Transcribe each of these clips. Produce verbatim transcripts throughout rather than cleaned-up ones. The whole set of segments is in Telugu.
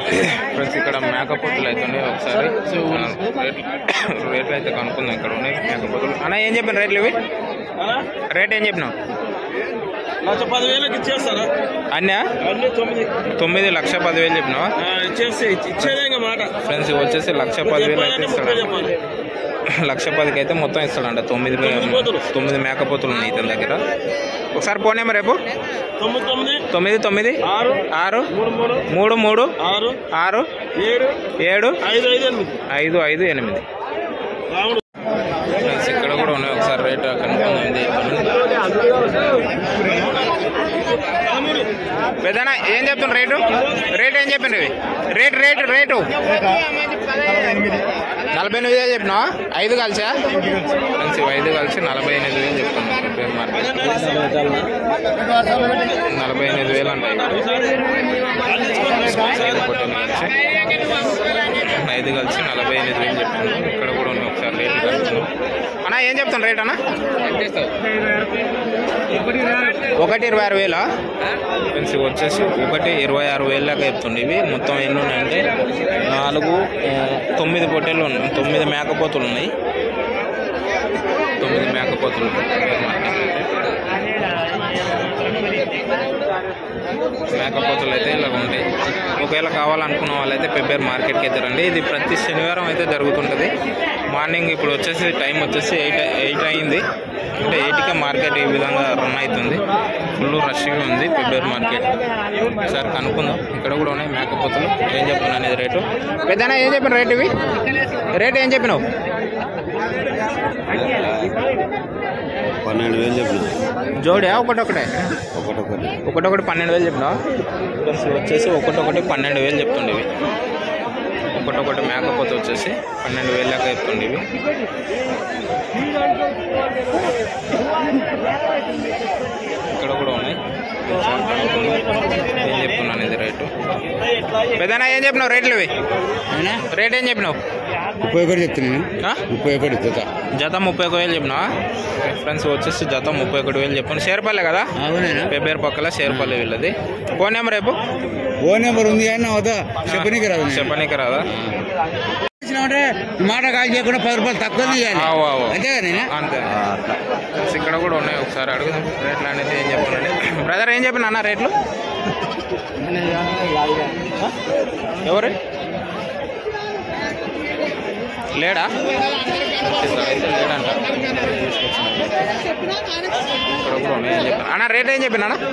ఫ్రెండ్స్ ఇక్కడ మేకపోతులు అయితే ఉన్నాయి. ఒకసారి రేట్లు అయితే కనుక్కుందాం. ఇక్కడ ఉన్నాయి మేకపోతులు. అన్న ఏం చెప్పిన రేట్లు ఇవి? రేట్ ఏం చెప్పినావు? లక్ష పదివేలకు ఇచ్చేస్తారా అన్నా? తొమ్మిది లక్ష పదివేలు చెప్పినావా? ఇచ్చేదే మాట. ఫ్రెండ్స్ వచ్చేసి లక్ష పదివేలు అయితే ఇస్తాడు. లక్ష పదికి అయితే మొత్తం ఇస్తాడంట. తొమ్మిది తొమ్మిది మేకపోతులు ఉన్నాయి ఇతని దగ్గర. ఒకసారి ఫోన్ నెంబర్ రేపు తొమ్మిది తొమ్మిది ఆరు మూడు మూడు ఆరు ఏడు ఐదు ఐదు ఎనిమిది. ఫ్రెండ్స్ ఇక్కడ కూడా ఉన్నాయి. ఒకసారి రేట్ కనుక్కుంది. పెద్దనా ఏం చెప్తున్నా రేటు? రేట్ ఏం చెప్పండి? రేట్ రేటు రేటు నలభై ఎనిమిది వేలు చెప్పినా? ఐదు కలిసా? ఫ్రెండ్స్ ఐదు కలిసి నలభై ఎనిమిది వేలు చెప్తున్నా. నలభై ఎనిమిది వేలు అంటాయి. ఐదు కలిసి నలభై ఎనిమిది వేలు చెప్తున్నాం. ఇక్కడ కూడా ఉన్నాయి. ఒకసారి రేట్లు కలుపుతున్నాం. అన్నా ఏం చెప్తాను రేట్ అన్న? ఒకటి ఇరవై ఆరు వేలా? ఫ్రెండ్స్ వచ్చేసి ఒకటి ఇరవై ఆరు వేలు దాకా చెప్తుండే. ఇవి మొత్తం ఎన్ని ఉన్నాయంటే నాలుగు తొమ్మిది పొట్టేళ్ళు ఉన్నాయి. తొమ్మిది మేకపోతులు ఉన్నాయి. తొమ్మిది మేకపోతులు మేకపోతులు అయితే ఇలా ఉంటాయి. ఒకవేళ కావాలనుకున్న వాళ్ళైతే పెబ్బేరు మార్కెట్కి అయితే రండి. ఇది ప్రతి శనివారం అయితే జరుగుతుంటుంది. మార్నింగ్ ఇప్పుడు వచ్చేసి టైం వచ్చేసి ఎయిట్ ఎయిట్ అయింది. అంటే ఎయిట్గా మార్కెట్ ఈ విధంగా రన్ అవుతుంది. ఫుల్ రష్గా ఉంది పెబ్బేరు మార్కెట్. ఒకసారి కనుక్కుందాం. ఇక్కడ కూడా ఉన్నాయి మేకపోతులు. ఏం చెప్తున్నా అనేది రేటు? పెద్దనా ఏం చెప్పిన రేటు? ఇవి రేట్ ఏం చెప్పినావు? పన్నెండు వేలు చెప్పిన. జోడియా ఒకటొకటే? ఒకటొకటి ఒకటొకటి పన్నెండు వేలు చెప్పినా? వచ్చేసి ఒకటొకటి పన్నెండు వేలు చెప్తుండేవి. ఒకటొకటి మేకపోతే వచ్చేసి పన్నెండు వేలు దాకా చెప్తుండేవి. ఇక్కడ కూడా ఉన్నాయి. ఏం చెప్తున్నాను ఇది రేటు? పెద్దనా ఏం చెప్పినావు రేట్లు? ఇవి రేట్ ఏం చెప్పినావు? ముప్పై ఒకటి చెప్తున్నాను. ముప్పై ఒకటి జత జత ముప్పై ఒక వేలు చెప్పినావా? ఫ్రెండ్స్ వచ్చేసి జత ముప్పై ఒకటి వేలు చెప్పాను. షేర్పల్లె కదా? పెబ్బేరు పక్కల షేర్పల్లె వీళ్ళది. ఫోన్ నెంబర్ రేపు? ఫోన్ నెంబర్ ఉంది కానీ అవుతా చెప్పనీకి రాదు. చెప్పనీకి రాదా? మాట కాల్ చేయకుండా పది రూపాయలు తక్కువ అంతే కదా? అంతే. ఇక్కడ కూడా ఉన్నాయి. ఒకసారి అడుగుదాం రేట్లు అనేది ఏం చెప్పాలండి. బ్రదర్ ఏం చెప్పిన అన్న రేట్లు? ఎవరు లేడా? లేడంట. ఇక్కడ కూడా ఉన్నాయి. ఏం చెప్పాను అన్న? రేట్ ఏం చెప్పిన అన్న?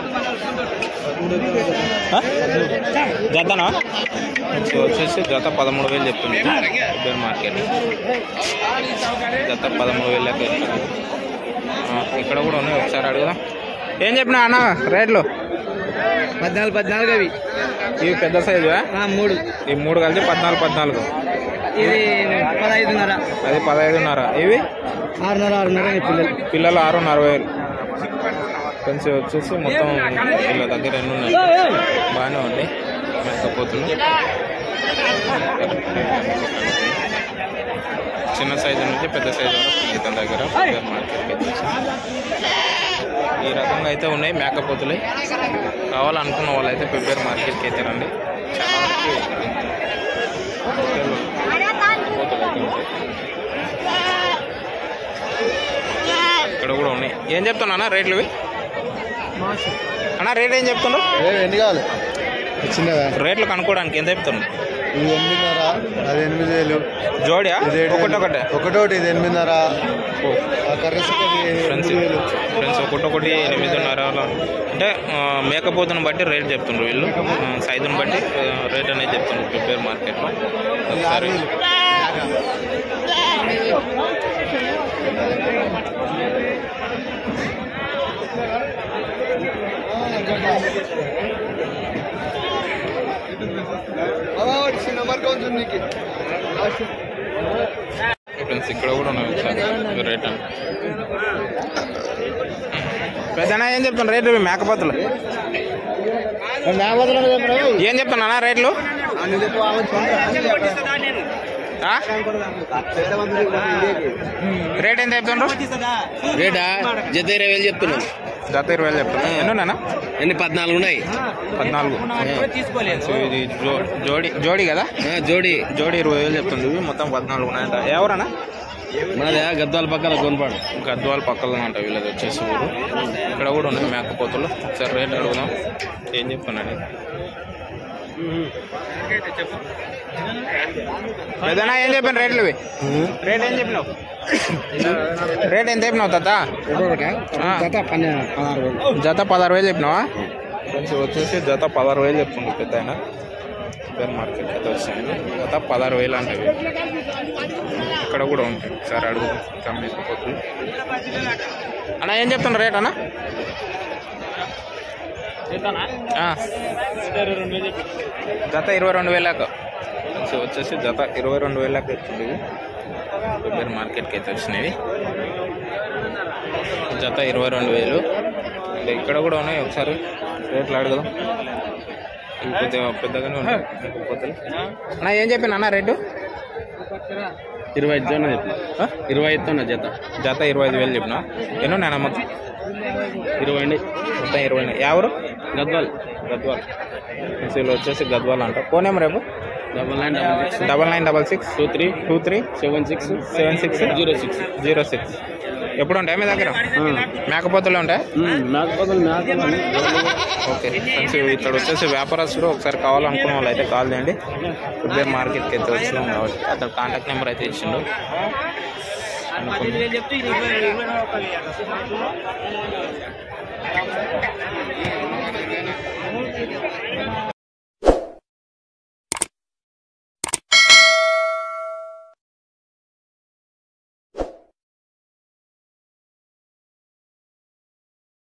జతనా? వచ్చేసి జత పదమూడు వేలు చెప్తుంది పెబ్బేరు మార్కెట్. జత పదమూడు వేలు లెక్క చెప్తుంది. ఇక్కడ కూడా ఉన్నాయి. ఒకసారి అడుగుదాం. ఏం చెప్పినా అన్న రేట్లు? పద్నాలుగు పద్నాలుగు అవి. ఇవి పెద్ద సైజు మూడు. ఈ మూడు కలిసి పద్నాలుగు పద్నాలుగు. ఇది పదహైదున్నర. అది పదహైదున్నర. ఇవి ఆరున్నర ఆరున్నర. పిల్లలు పిల్లలు ఆరున్నర వేలు. ఫ్రెండ్స్ వచ్చేసి మొత్తం వీళ్ళ దగ్గర ఎన్ని ఉన్నాయి? బాగానే ఉంది మేకపోతులు. చిన్న సైజు నుంచి పెద్ద సైజు వరకు ఇతని దగ్గర మార్కెట్కి ఈ రకంగా అయితే ఉన్నాయి మేకపోతులు. కావాలనుకున్న వాళ్ళైతే పెబ్బేరు మార్కెట్కి అయితే రండి. చాలా వరకు ఇక్కడ కూడా ఉన్నాయి. ఏం చెప్తున్నా అన్న రేట్లు? ఇవి అన్న రేట్ ఏం చెప్తున్నావు? ఎన్ని కావాలి? రేట్లు కనుక్కోవడానికి ఎంత చెప్తున్నావు? ఇది ఎనిమిదిన్నర. అది ఎనిమిది వేలు జోడియా? ఒకటొకటే ఒకటోటి. ఇది ఎనిమిదిన్నర. ఫ్రెండ్స్ ఫ్రెండ్స్ ఒకటొకటి ఎనిమిదిన్నర. అంటే మేకపోతుని బట్టి రేట్ చెప్తుండ్రు వీళ్ళు. సైజుని బట్టి రేట్ అనేది చెప్తుండ్రు పెబ్బేరు మార్కెట్లో. ఒకసారి ఫ్రెండ్స్ ఇక్కడ కూడా ఉన్నాయి. రేట్ అని పెద్దనా ఏం చెప్తాను రేట్లు? మేకపోతులు ఏం చెప్తున్నా రేట్లు? రేట్ ఎంత చెప్తుండ్రు? రేటా జత ఇరవై వేలు చెప్తున్నాను. జత ఇరవై వేలు చెప్తాను. ఎన్ని ఉన్నానా? ఎన్ని పద్నాలుగు ఉన్నాయి. పద్నాలుగు. సో ఇది జో జోడి జోడి కదా? జోడి జోడి ఇరవై వేలు చెప్తుంది. ఇవి మొత్తం పద్నాలుగు ఉన్నాయంట. ఎవరన్నా? మనదే గద్వాల పక్కన కొనపాడు. గద్వాల పక్కన అంట వీళ్ళది వచ్చేసి ఊరు. ఇక్కడ కూడా ఉన్నాయి మేకపోతులు. ఒకసారి రేట్ అడుగుదాం. ఏం చెప్తున్నాను పెద్దనా? ఏం చెప్పాను రేట్లు ఇవి? రేట్ ఏం చెప్పినావు? రేట్ ఎంత చెప్పినావు తాత? జత పదహారు వేలు చెప్పినావా? కొంచెం వచ్చేసి జత పదహారు వేలు చెప్తుంది పెద్ద ఆయన. సూపర్ మార్కెట్ అయితే వచ్చింది. జత పదహారు వేలు అంటే ఇక్కడ కూడా ఉంటాయి. ఒకసారి అడుగుదాం. కమ్మేసిపోతుంది అన్న. ఏం చెప్తున్నా రేట్ అన్న? జత ఇరవై రెండు వేలకు వచ్చేసి జత ఇరవై రెండు వేలకు వచ్చింది. సూపర్ మార్కెట్కి అయితే వచ్చినవి. జత ఇరవై రెండు వేలు. ఇక్కడ కూడా ఉన్నాయి. ఒకసారి రేట్లు అడుగుదాం. ఇవి కొద్దిగా పెద్దగానే ఉన్నాయి. అన్న ఏం చెప్పిన అన్న రేటు? ఇరవై ఐదు జన చెప్పిన. ఇరవై ఐదుతో జత జత ఇరవై ఐదు వేలు చెప్పిన. ఎన్నో నేను మొత్తం ఇరవై మొత్తం ఇరవై. ఎవరు? గద్వాల్. గద్వాల్ వీళ్ళు వచ్చేసి గద్వాల్ అంట. ఫోన్ ఏమో రేపు double nine double six double nine double six two three two three seven six seven six zero six zero six. ఎప్పుడు ఉంటాయి మీ దగ్గర? మేకపోతులు ఉంటాయి. మేకపోతులు మేకపోతులు. ఓకే ఫ్రెండ్స్, ఇక్కడ వచ్చేసి వ్యాపారస్తులు ఒకసారి కావాలనుకున్న వాళ్ళు అయితే కాల్ చేయండి. ఫుట్వేర్ మార్కెట్కి అయితే వచ్చినాం కాబట్టి అతను కాంటాక్ట్ నెంబర్ అయితే ఇచ్చిండు.